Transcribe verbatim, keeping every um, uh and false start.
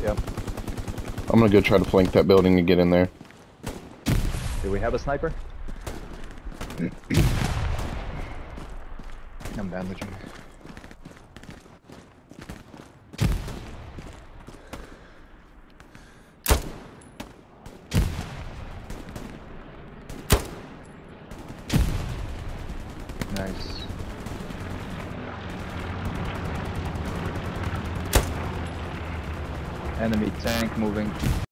Yep. I'm gonna go try to flank that building and get in there. Do we have a sniper? I'm bandaging. Nice. Enemy tank moving.